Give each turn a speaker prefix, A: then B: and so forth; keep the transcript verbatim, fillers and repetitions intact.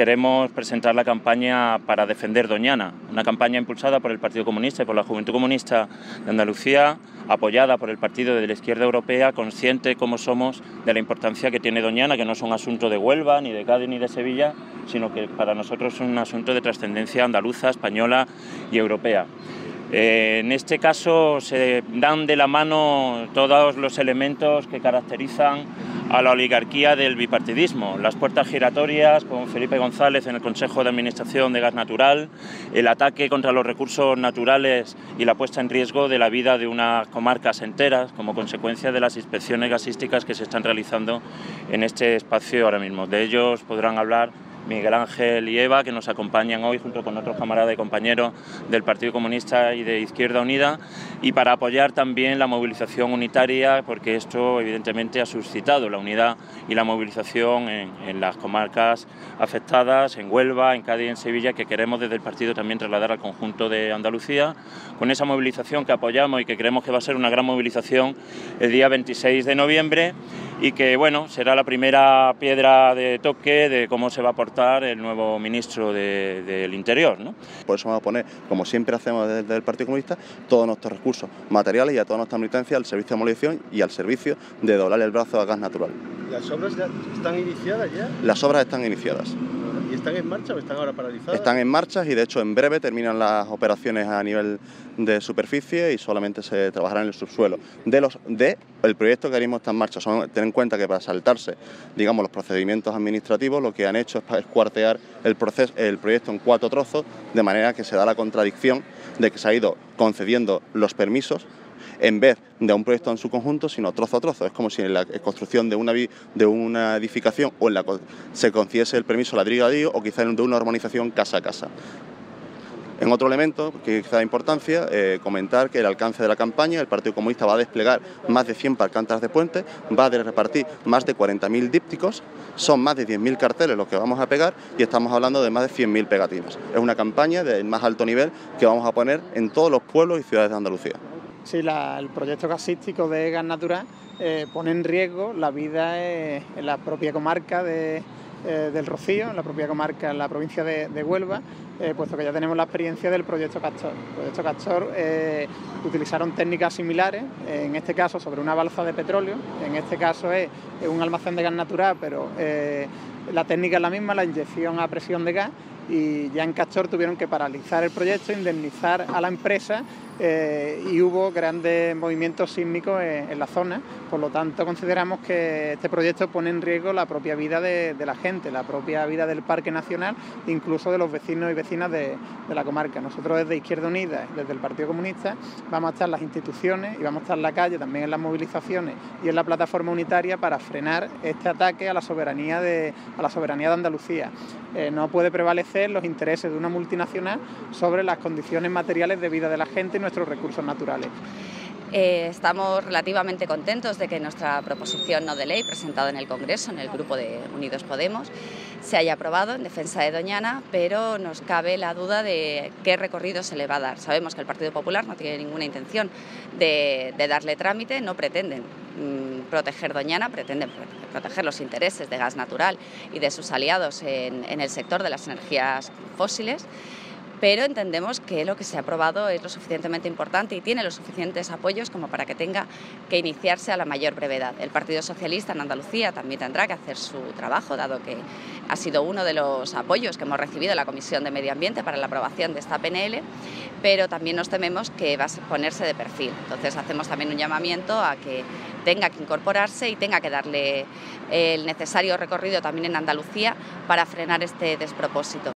A: queremos presentar la campaña para defender Doñana, una campaña impulsada por el Partido Comunista y por la Juventud Comunista de Andalucía, apoyada por el Partido de la Izquierda Europea, consciente como somos de la importancia que tiene Doñana, que no es un asunto de Huelva, ni de Cádiz, ni de Sevilla, sino que para nosotros es un asunto de trascendencia andaluza, española y europea. Eh, en este caso se dan de la mano todos los elementos que caracterizan a la oligarquía del bipartidismo, las puertas giratorias con Felipe González en el Consejo de Administración de Gas Natural, el ataque contra los recursos naturales y la puesta en riesgo de la vida de unas comarcas enteras como consecuencia de las inspecciones gasísticas que se están realizando en este espacio ahora mismo. De ellos podrán hablar Miguel Ángel y Eva, que nos acompañan hoy junto con otros camaradas y compañeros del Partido Comunista y de Izquierda Unida, y para apoyar también la movilización unitaria, porque esto evidentemente ha suscitado la unidad y la movilización en, en las comarcas afectadas, en Huelva, en Cádiz y en Sevilla, que queremos desde el partido también trasladar al conjunto de Andalucía, con esa movilización que apoyamos y que creemos que va a ser una gran movilización el día veintiséis de noviembre, y que bueno, será la primera piedra de toque de cómo se va a portar el nuevo ministro de, del Interior, ¿no?
B: Por eso vamos a poner, como siempre hacemos desde el Partido Comunista, todos nuestros recursos materiales y a toda nuestra militancia al servicio de movilización y al servicio de doblar el brazo a gas natural.
C: ¿Las obras ya están iniciadas ya?
B: Las obras están iniciadas.
C: ¿Y están en marcha o están ahora paralizadas?
B: Están en marcha y de hecho en breve terminan las operaciones a nivel de superficie y solamente se trabajará en el subsuelo. De los de el proyecto que ahora mismo está en marcha, son, ten en cuenta que para saltarse, digamos, los procedimientos administrativos, lo que han hecho es, es cuartear el, proceso, el proyecto en cuatro trozos, de manera que se da la contradicción de que se ha ido concediendo los permisos en vez de un proyecto en su conjunto, sino trozo a trozo. Es como si en la construcción de una, de una edificación o en la se concediese el permiso ladrillo a ladrillo o quizá de una urbanización casa a casa. En otro elemento que quizá de importancia, eh, comentar que el alcance de la campaña, el Partido Comunista va a desplegar más de cien pancartas de puente, va a repartir más de cuarenta mil dípticos, son más de diez mil carteles los que vamos a pegar y estamos hablando de más de cien mil pegatinas. Es una campaña del más alto nivel que vamos a poner en todos los pueblos y ciudades de Andalucía.
D: Sí, la, el proyecto gasístico de gas natural eh, pone en riesgo la vida eh, en la propia comarca de, eh, del Rocío, en la propia comarca, en la provincia de, de Huelva, eh, puesto que ya tenemos la experiencia del proyecto Castor. El proyecto Castor eh, utilizaron técnicas similares, eh, en este caso sobre una balsa de petróleo, en este caso es, es un almacén de gas natural, pero eh, la técnica es la misma, la inyección a presión de gas, y ya en Castor tuvieron que paralizar el proyecto, indemnizar a la empresa eh, y hubo grandes movimientos sísmicos en, en la zona. Por lo tanto, consideramos que este proyecto pone en riesgo la propia vida de, de la gente, la propia vida del Parque Nacional, incluso de los vecinos y vecinas de, de la comarca. Nosotros desde Izquierda Unida, desde el Partido Comunista, vamos a estar en las instituciones y vamos a estar en la calle, también en las movilizaciones y en la plataforma unitaria para frenar este ataque a la soberanía de, a la soberanía de Andalucía. Eh, no puede prevalecer los intereses de una multinacional sobre las condiciones materiales de vida de la gente y nuestros recursos naturales.
E: Eh, estamos relativamente contentos de que nuestra proposición no de ley presentada en el Congreso, en el grupo de Unidos Podemos, se haya aprobado en defensa de Doñana, pero nos cabe la duda de qué recorrido se le va a dar. Sabemos que el Partido Popular no tiene ninguna intención de, de darle trámite, no pretenden mmm, proteger Doñana, pretenden proteger los intereses de gas natural y de sus aliados en, en el sector de las energías fósiles. Pero entendemos que lo que se ha aprobado es lo suficientemente importante y tiene los suficientes apoyos como para que tenga que iniciarse a la mayor brevedad. El Partido Socialista en Andalucía también tendrá que hacer su trabajo, dado que ha sido uno de los apoyos que hemos recibido en la Comisión de Medio Ambiente para la aprobación de esta P N L, pero también nos tememos que va a ponerse de perfil. Entonces hacemos también un llamamiento a que tenga que incorporarse y tenga que darle el necesario recorrido también en Andalucía para frenar este despropósito.